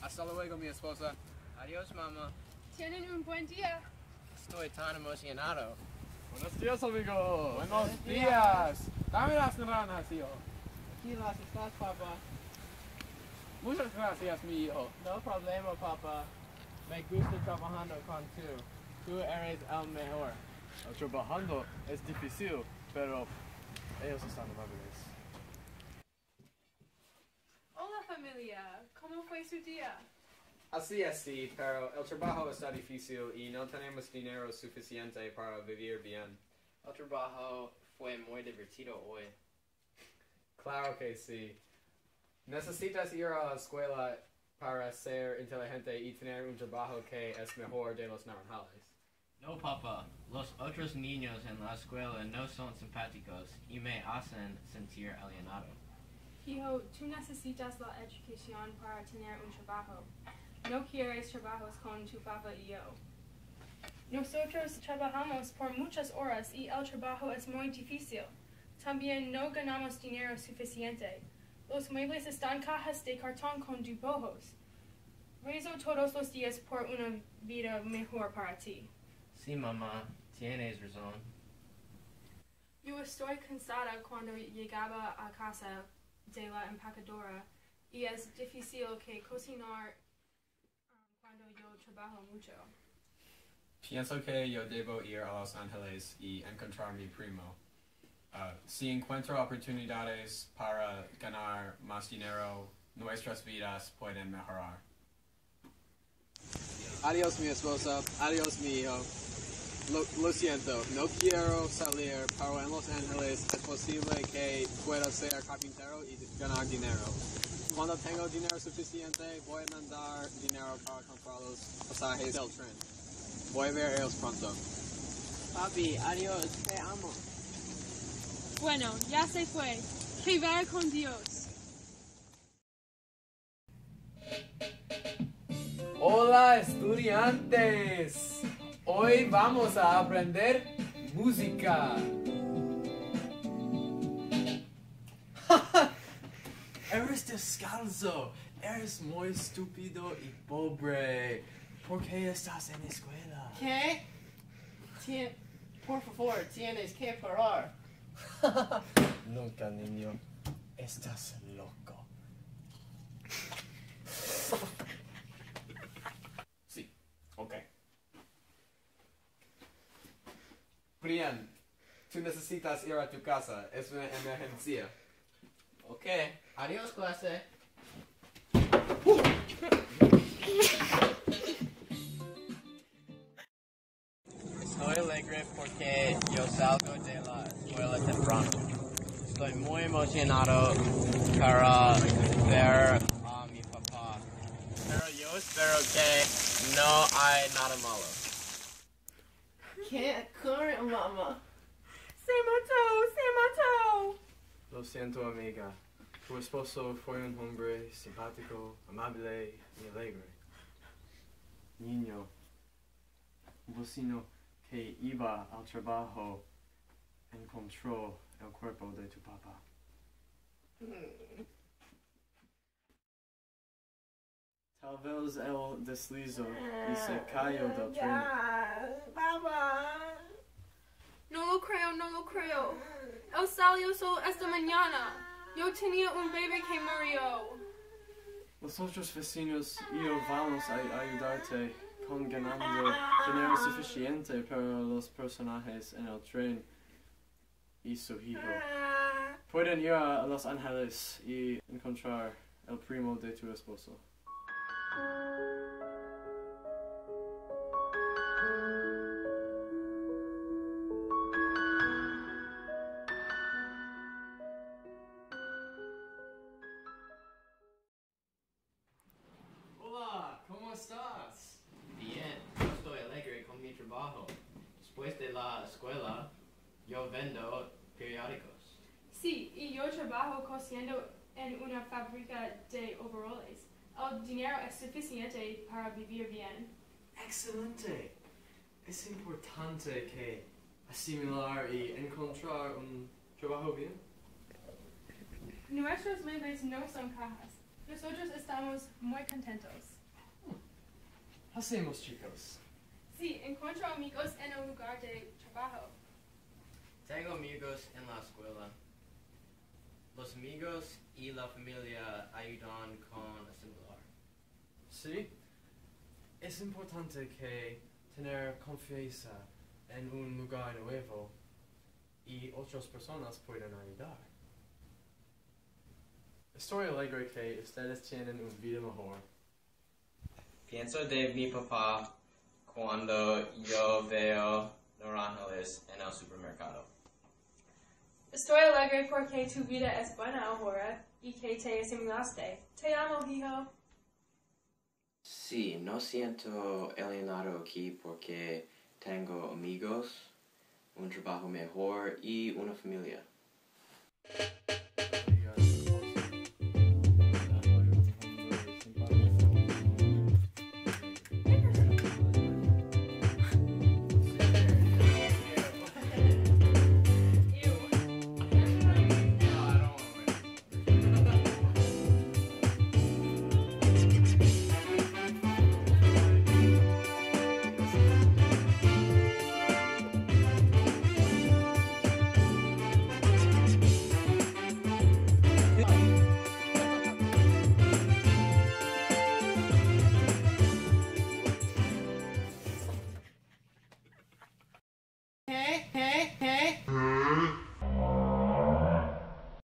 Hasta luego, mi esposa. Adiós, mamá. Tienen un buen día. Estoy tan emocionado. Buenos días, amigo. Buenos días. Dame las naranjas, hijo. Aquí las estás, papá. Muchas gracias, mi hijo. No problema, papá. Me gusta trabajando con tú. Tú eres el mejor. Trabajando es difícil, pero ellos están amables. Hola, familia. ¿Cómo fue su día? Así, pero el trabajo está difícil y no tenemos dinero suficiente para vivir bien. El trabajo fue muy divertido hoy. Claro que sí. Necesitas ir a la escuela para ser inteligente y tener un trabajo que es mejor de los naranjales. No, papá. Los otros niños en la escuela no son simpáticos y me hacen sentir alienado. Hijo, tú necesitas la educación para tener un trabajo. No quieres trabajos con tu papá y yo. Nosotros trabajamos por muchas horas y el trabajo es muy difícil. También no ganamos dinero suficiente. Los muebles están cajas de cartón con dibujos. Rezo todos los días por una vida mejor para ti. Sí, mamá. Tienes razón. Yo estoy cansada cuando llegaba a casa de la empacadora y es difícil que cocinar cuando yo trabajo mucho. Pienso que yo debo ir a Los Ángeles y encontrar mi primo. Si encuentro oportunidades para ganar más dinero, nuestras vidas pueden mejorar. Adiós, mi esposa. Adiós, mi hijo. Lo siento, no quiero salir, pero en Los Ángeles es posible que pueda ser carpintero y ganar dinero. Cuando tengo dinero suficiente, voy a mandar dinero para comprar los pasajes del tren. Voy a ver ellos pronto. Papi, adiós. Te amo. Bueno, ya se fue. Que vaya con Dios. Hola, estudiantes. Hoy vamos a aprender música. Eres descalzo. Eres muy estúpido y pobre. ¿Por qué estás en la escuela? ¿Qué? Por favor, tienes que parar. Nunca, niño. Estás loco. Sí, ok. Brian, tú necesitas ir a tu casa. Es una emergencia. Ok. Adiós, clase. Estoy alegre porque yo salgo de la escuela temprano. Estoy muy emocionado para ver a mi papá. Pero yo espero que no hay nada malo. ¿Qué ocurre, mamá? Se mató. Lo siento, amiga. Tu esposo fue un hombre simpático, amable y alegre. Niño, un vecino que iba al trabajo encontró el cuerpo de tu papá. Tal vez él deslizó y se cayó del tren. No lo creo. Él salió solo esta mañana. Yo tenía un bebé que murió. Los otros vecinos y yo vamos a ayudarte con ganando dinero suficiente para los personajes en el tren y su hijo. Pueden ir a Los Ángeles y encontrar el primo de tu esposo. Hola, ¿cómo estás? Bien, yo estoy alegre con mi trabajo. Después de la escuela, yo vendo periódicos. Sí, y yo trabajo cosiendo en una fábrica de overoles. El dinero es suficiente para vivir bien. ¡Excelente! Es importante que asimilar y encontrar un trabajo bien. Nuestros muebles no son cajas. Nosotros estamos muy contentos. Hacemos, chicos. Sí, encuentro amigos en el lugar de trabajo. Tengo amigos en la escuela. Los amigos y la familia ayudan con asimilar. Sí, es importante que tener confianza en un lugar nuevo y otras personas pueden ayudar. Estoy alegre que ustedes tienen una vida mejor. Pienso de mi papá cuando yo veo naranjas en el supermercado. Estoy alegre porque tu vida es buena ahora y que te asimilaste. Te amo, hijo. Sí, no siento alienado aquí porque tengo amigos, un trabajo mejor y una familia.